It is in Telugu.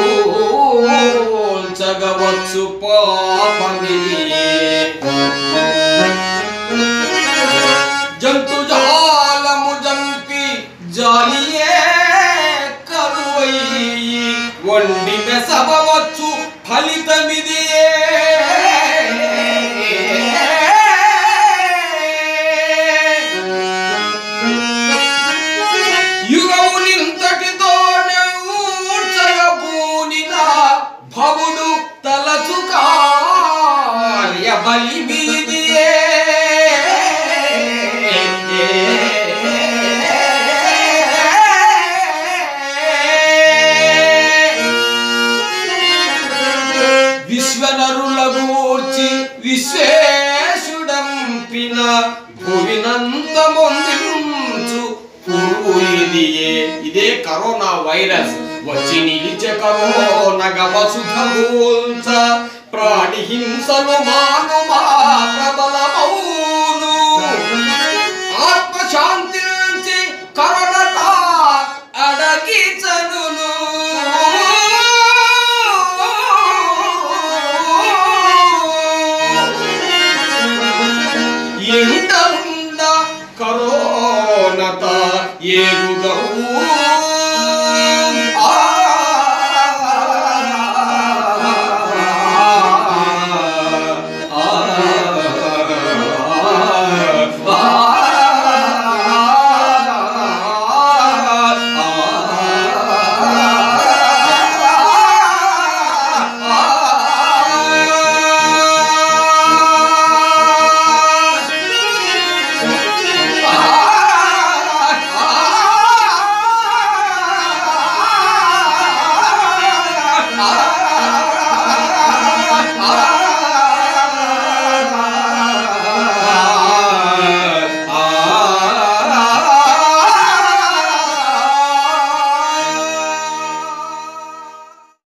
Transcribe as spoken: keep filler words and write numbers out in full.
కూల్చగవచ్చు పాపమిదియే జంతు జాలము జంపి జాలియే కరువయి వండి మెసవచ్చు ఫలితమిదియే భవుడు తలచు కార్య బలి మీదియే విశ్వనరుల గూర్చి విశ్వేశుడంపిన భువినంత మొందించు పురుగు ఇదియే. ఇదే కరోనా వైరస్ వచ్చి నిలిచే కరోనగ వసుధూల్చ ప్రాణి హింసలు మానుమా ప్రబలమౌను ఆత్మశాంతి నుంచి కరోనట అడగి చనును ఎండ కరోనత ఏగు